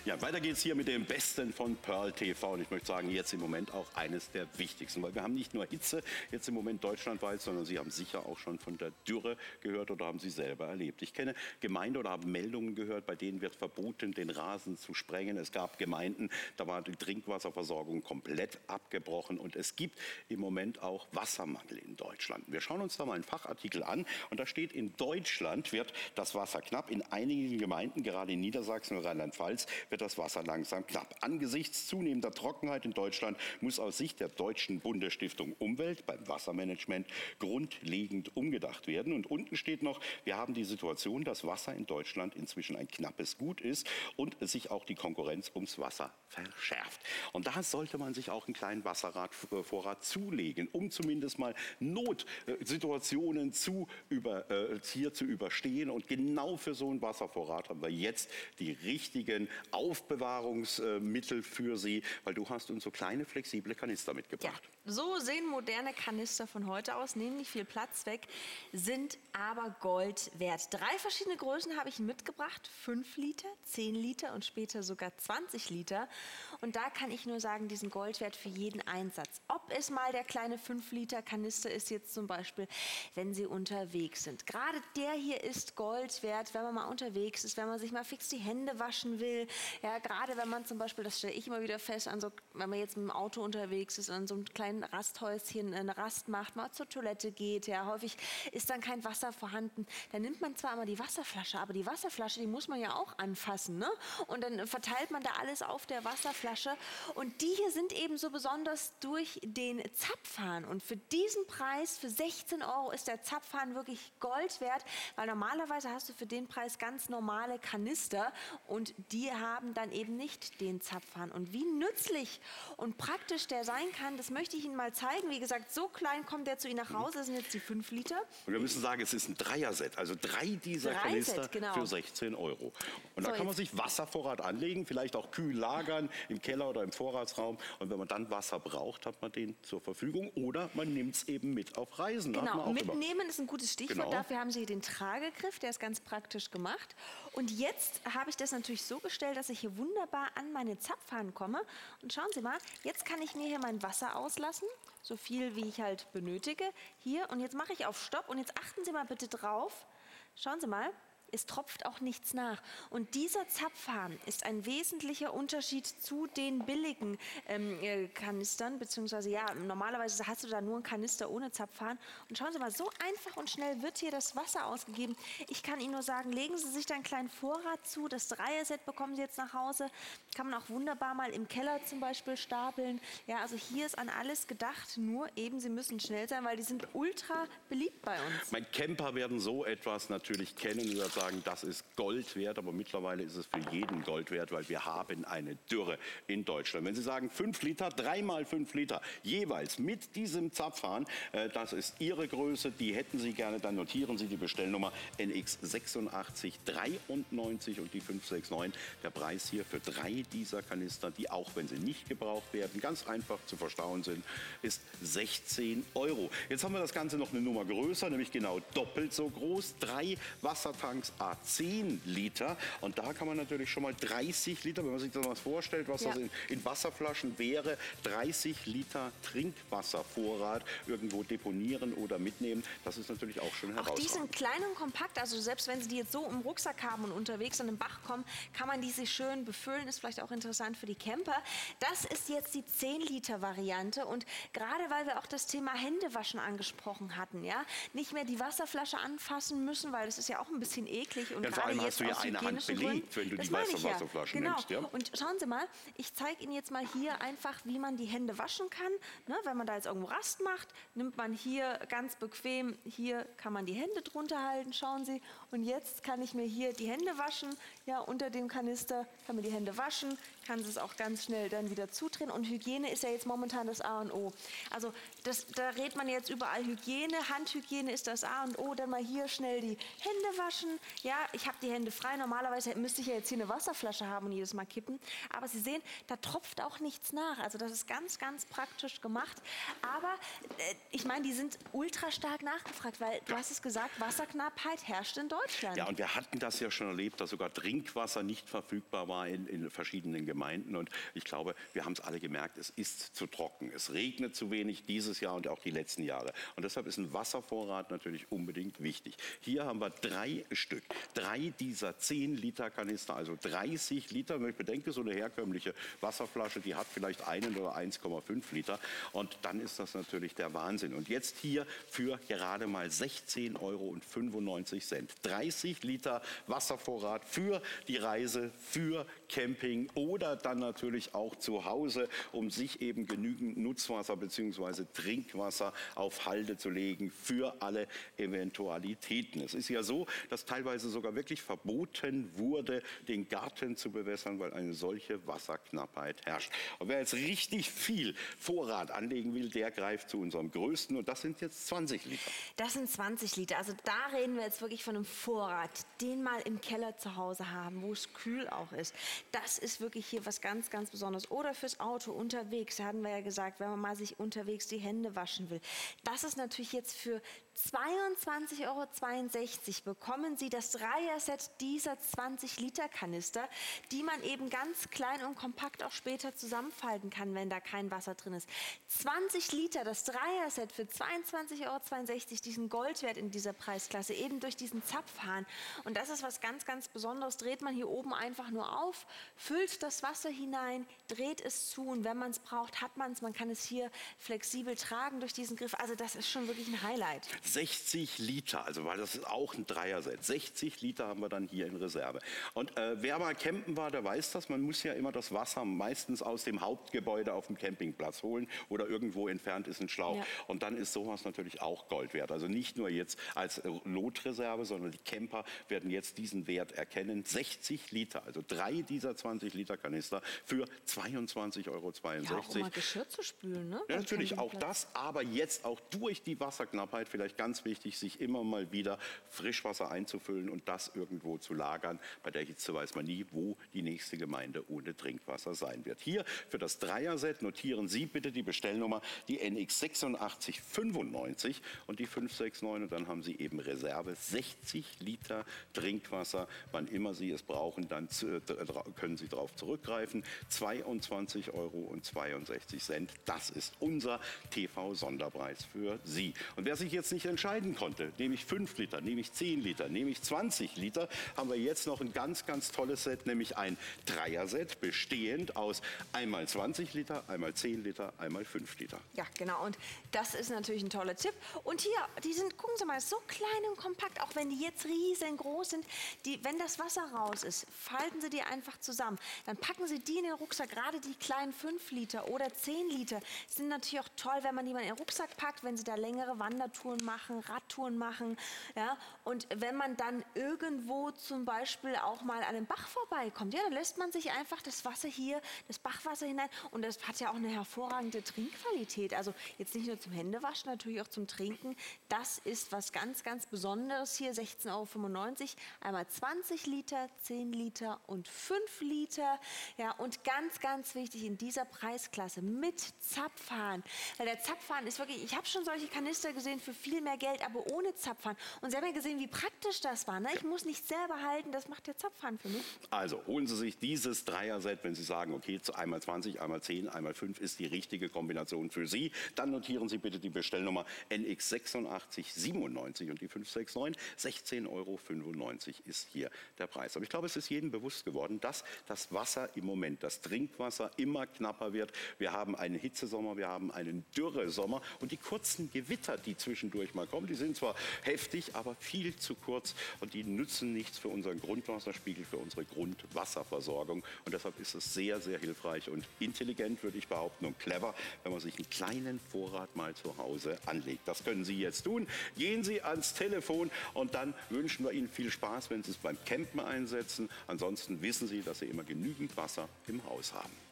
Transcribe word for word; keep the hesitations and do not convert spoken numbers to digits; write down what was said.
Ja, weiter geht's hier mit dem Besten von Pearl T V. Und ich möchte sagen, jetzt im Moment auch eines der wichtigsten. Weil wir haben nicht nur Hitze jetzt im Moment deutschlandweit, sondern Sie haben sicher auch schon von der Dürre gehört oder haben sie selber erlebt. Ich kenne Gemeinden oder habe Meldungen gehört, bei denen wird verboten, den Rasen zu sprengen. Es gab Gemeinden, da war die Trinkwasserversorgung komplett abgebrochen. Und es gibt im Moment auch Wassermangel in Deutschland. Wir schauen uns da mal einen Fachartikel an. Und da steht, in Deutschland wird das Wasser knapp. In einigen Gemeinden, gerade in Niedersachsen und Rheinland-Pfalz, wird das Wasser langsam knapp. Angesichts zunehmender Trockenheit in Deutschland muss aus Sicht der Deutschen Bundesstiftung Umwelt beim Wassermanagement grundlegend umgedacht werden. Und unten steht noch, wir haben die Situation, dass Wasser in Deutschland inzwischen ein knappes Gut ist und sich auch die Konkurrenz ums Wasser verschärft. Und da sollte man sich auch einen kleinen Wasservorrat zulegen, um zumindest mal Notsituationen zu über, äh, hier zu überstehen. Und genau für so einen Wasservorrat haben wir jetzt die richtigen Aufbewahrungsmittel für Sie, weil du hast uns so kleine flexible Kanister mitgebracht. Ja, so sehen moderne Kanister von heute aus, nehmen nicht viel Platz weg, sind aber Gold wert. Drei verschiedene Größen habe ich mitgebracht, fünf Liter, zehn Liter und später sogar zwanzig Liter. Und da kann ich nur sagen, diesen Gold wert für jeden Einsatz. Ob es mal der kleine fünf Liter Kanister ist jetzt zum Beispiel, wenn Sie unterwegs sind. Gerade der hier ist Gold wert, wenn man mal unterwegs ist, wenn man sich mal fix die Hände waschen will. Ja, gerade wenn man zum Beispiel, das stelle ich immer wieder fest, an so, wenn man jetzt mit dem Auto unterwegs ist, an so einem kleinen Rasthäuschen eine Rast macht, mal zur Toilette geht, ja, häufig ist dann kein Wasser vorhanden. Dann nimmt man zwar immer die Wasserflasche, aber die Wasserflasche, die muss man ja auch anfassen, ne? Und dann verteilt man da alles auf der Wasserflasche. Und die hier sind eben so besonders durch den Zapfhahn. Und für diesen Preis, für sechzehn Euro, ist der Zapfhahn wirklich Gold wert, weil normalerweise hast du für den Preis ganz normale Kanister und die haben dann eben nicht den Zapfhahn. Und wie nützlich und praktisch der sein kann, das möchte ich Ihnen mal zeigen. Wie gesagt, so klein kommt der zu Ihnen nach Hause, das sind jetzt die fünf Liter. Und wir müssen sagen, es ist ein Dreierset, also drei dieser Drei Kanister Set, genau. für sechzehn Euro. Und So, da kann man jetzt- sich Wasservorrat anlegen, vielleicht auch kühl lagern im Keller oder im Vorratsraum. Und wenn man dann Wasser braucht, hat man den zur Verfügung. Oder man nimmt es eben mit auf Reisen. Da hat man Genau, auch immer- mitnehmen ist ein gutes Stichwort. Genau. Dafür haben Sie den Tragegriff, der ist ganz praktisch gemacht. Und jetzt habe ich das natürlich so gestellt, dass ich hier wunderbar an meine Zapfhahn komme. Und schauen Sie mal, jetzt kann ich mir hier mein Wasser auslassen, so viel wie ich halt benötige. Hier, und jetzt mache ich auf Stopp. Und jetzt achten Sie mal bitte drauf. Schauen Sie mal. Es tropft auch nichts nach. Und dieser Zapfhahn ist ein wesentlicher Unterschied zu den billigen ähm, äh, Kanistern, beziehungsweise ja, normalerweise hast du da nur einen Kanister ohne Zapfhahn. Und schauen Sie mal, so einfach und schnell wird hier das Wasser ausgegeben. Ich kann Ihnen nur sagen, legen Sie sich da einen kleinen Vorrat zu. Das Dreier-Set bekommen Sie jetzt nach Hause. Kann man auch wunderbar mal im Keller zum Beispiel stapeln. Ja, also hier ist an alles gedacht, nur eben, Sie müssen schnell sein, weil die sind ultra beliebt bei uns. Mein Camper werden so etwas natürlich kennen und werden sagen, das ist Gold wert, aber mittlerweile ist es für jeden Gold wert, weil wir haben eine Dürre in Deutschland. Wenn Sie sagen fünf Liter, dreimal fünf Liter, jeweils mit diesem Zapfhahn, äh, das ist Ihre Größe, die hätten Sie gerne, dann notieren Sie die Bestellnummer N X sechsundachtzig dreiundneunzig und die fünf sechs neun. Der Preis hier für drei dieser Kanister, die auch wenn sie nicht gebraucht werden, ganz einfach zu verstauen sind, ist sechzehn Euro. Jetzt haben wir das Ganze noch eine Nummer größer, nämlich genau doppelt so groß. Drei Wassertanks à zehn Liter. Und da kann man natürlich schon mal dreißig Liter, wenn man sich das mal vorstellt, was Ja. das in, in Wasserflaschen wäre, dreißig Liter Trinkwasservorrat irgendwo deponieren oder mitnehmen. Das ist natürlich auch schon Auch herausragend. die sind klein und kompakt, also selbst wenn Sie die jetzt so im Rucksack haben und unterwegs an den Bach kommen, kann man die sich schön befüllen, ist vielleicht auch interessant für die Camper. Das ist jetzt die zehn Liter Variante und gerade weil wir auch das Thema Händewaschen angesprochen hatten, ja, nicht mehr die Wasserflasche anfassen müssen, weil das ist ja auch ein bisschen eklig und Ja, vor gerade allem jetzt hast du ja aus eine Hand hygienischen belegt, Gründen. wenn du Das die meine ich ja. Wasserflaschen Genau. nimmst, ja? Und schauen Sie mal, ich zeige Ihnen jetzt mal hier einfach, wie man die Hände waschen kann. Ne, wenn man da jetzt irgendwo Rast macht, nimmt man hier ganz bequem, hier kann man die Hände drunter halten, schauen Sie. Und jetzt kann ich mir hier die Hände waschen, ja, unter dem Kanister kann man die Hände waschen, kann sie es auch ganz schnell dann wieder zudrehen. Und Hygiene ist ja jetzt momentan das A und O. Also das, da redet man jetzt überall Hygiene, Handhygiene ist das A und O. Dann mal hier schnell die Hände waschen. Ja, ich habe die Hände frei. Normalerweise müsste ich ja jetzt hier eine Wasserflasche haben und jedes Mal kippen. Aber Sie sehen, da tropft auch nichts nach. Also das ist ganz, ganz praktisch gemacht. Aber äh, ich meine, die sind ultra stark nachgefragt, weil du hast es gesagt, Wasserknappheit herrscht in Deutschland. Ja, und wir hatten das ja schon erlebt, dass sogar Trinkwasser nicht verfügbar war in, in verschiedenen Gemeinden. Und ich glaube, wir haben es alle gemerkt, es ist zu trocken. Es regnet zu wenig dieses Jahr und auch die letzten Jahre. Und deshalb ist ein Wasservorrat natürlich unbedingt wichtig. Hier haben wir drei Stück. Drei dieser zehn Liter Kanister, also dreißig Liter. Wenn ich bedenke, so eine herkömmliche Wasserflasche, die hat vielleicht einen oder eins Komma fünf Liter. Und dann ist das natürlich der Wahnsinn. Und jetzt hier für gerade mal sechzehn Euro fünfundneunzig. dreißig Liter Wasservorrat für die Reise, für Camping oder dann natürlich auch zu Hause, um sich eben genügend Nutzwasser bzw. Trinkwasser auf Halde zu legen für alle Eventualitäten. Es ist ja so, dass teilweise sogar wirklich verboten wurde, den Garten zu bewässern, weil eine solche Wasserknappheit herrscht. Und wer jetzt richtig viel Vorrat anlegen will, der greift zu unserem größten und das sind jetzt zwanzig Liter. Das sind zwanzig Liter. Also da reden wir jetzt wirklich von einem Vorrat, den mal im Keller zu Hause haben, wo es kühl auch ist. Das ist wirklich hier was ganz, ganz Besonderes. Oder fürs Auto unterwegs, da hatten wir ja gesagt, wenn man mal sich unterwegs die Hände waschen will. Das ist natürlich jetzt für zweiundzwanzig Euro zweiundsechzig bekommen Sie das Dreier-Set dieser zwanzig Liter Kanister, die man eben ganz klein und kompakt auch später zusammenfalten kann, wenn da kein Wasser drin ist. zwanzig Liter, das Dreier-Set für zweiundzwanzig Euro zweiundsechzig, diesen Goldwert in dieser Preisklasse, eben durch diesen Zapfhahn. Und das ist was ganz, ganz Besonderes. Dreht man hier oben einfach nur auf, füllt das Wasser hinein, dreht es zu und wenn man es braucht, hat man es. Man kann es hier flexibel tragen durch diesen Griff. Also das ist schon wirklich ein Highlight. sechzig Liter, also weil das ist auch ein Dreier-Set. sechzig Liter haben wir dann hier in Reserve. Und äh, wer mal campen war, der weiß das. Man muss ja immer das Wasser meistens aus dem Hauptgebäude auf dem Campingplatz holen oder irgendwo entfernt ist ein Schlauch. Ja. Und dann ist sowas natürlich auch Gold wert. Also nicht nur jetzt als Notreserve, sondern die Camper werden jetzt diesen Wert erkennen. sechzig Liter, also drei dieser zwanzig Liter Kanister für zweiundzwanzig Euro zweiundsechzig. Ja, auch um mal Geschirr zu spülen, ne? Ja, natürlich auch das, aber jetzt auch durch die Wasserknappheit vielleicht ganz wichtig, sich immer mal wieder Frischwasser einzufüllen und das irgendwo zu lagern. Bei der Hitze weiß man nie, wo die nächste Gemeinde ohne Trinkwasser sein wird. Hier für das Dreier-Set notieren Sie bitte die Bestellnummer, die N X sechsundachtzig fünfundneunzig und die fünf sechs neun und dann haben Sie eben Reserve sechzig Liter Trinkwasser. Wann immer Sie es brauchen, dann können Sie darauf zurückgreifen. zweiundzwanzig Euro zweiundsechzig. Das ist unser T V-Sonderpreis für Sie. Und wer sich jetzt nicht entscheiden konnte, nehme ich fünf Liter, nehme ich zehn Liter, nehme ich zwanzig Liter, haben wir jetzt noch ein ganz, ganz tolles Set, nämlich ein Dreier-Set, bestehend aus einmal zwanzig Liter, einmal zehn Liter, einmal fünf Liter. Ja, genau. Und das ist natürlich ein toller Tipp. Und hier, die sind, gucken Sie mal, so klein und kompakt, auch wenn die jetzt riesengroß sind. Die, wenn das Wasser raus ist, falten Sie die einfach zusammen. Dann packen Sie die in den Rucksack, gerade die kleinen fünf Liter oder zehn Liter. Sind natürlich auch toll, wenn man die mal in den Rucksack packt, wenn Sie da längere Wandertouren machen, Radtouren machen. Ja? Und wenn man dann irgendwo zum Beispiel auch mal an einem Bach vorbeikommt, ja, dann lässt man sich einfach das Wasser hier, das Bachwasser hinein. Und das hat ja auch eine hervorragende Trinkqualität. Also jetzt nicht nur zum Händewaschen, natürlich auch zum Trinken. Das ist was ganz, ganz Besonderes hier, sechzehn Euro fünfundneunzig. Einmal zwanzig Liter, zehn Liter und fünf Liter. Ja, und ganz, ganz wichtig in dieser Preisklasse mit Zapfhahn. Weil der Zapfhahn ist wirklich, ich habe schon solche Kanister gesehen für viel mehr Geld, aber ohne Zapfhahn. Und Sie haben ja gesehen, wie praktisch das war. Ne? Ich muss nicht selber halten, das macht der Zapfhahn für mich. Also holen Sie sich dieses Dreier-Set, wenn Sie sagen, okay, einmal zwanzig, einmal zehn, einmal fünf ist die richtige Kombination für Sie. Dann notieren Sie bitte die Bestellnummer N X sechsundachtzig siebenundneunzig und die fünf sechs neun. sechzehn Euro fünfundneunzig ist hier der Preis. Aber ich glaube, es ist jedem bewusst geworden, dass das Wasser im Moment, das Trinkwasser immer knapper wird. Wir haben einen Hitzesommer, wir haben einen Dürresommer und die kurzen Gewitter, die zwischendurch zwischendurch mal kommen. Die sind zwar heftig, aber viel zu kurz und die nützen nichts für unseren Grundwasserspiegel, für unsere Grundwasserversorgung. Und deshalb ist es sehr, sehr hilfreich und intelligent, würde ich behaupten, und clever, wenn man sich einen kleinen Vorrat mal zu Hause anlegt. Das können Sie jetzt tun. Gehen Sie ans Telefon und dann wünschen wir Ihnen viel Spaß, wenn Sie es beim Campen einsetzen. Ansonsten wissen Sie, dass Sie immer genügend Wasser im Haus haben.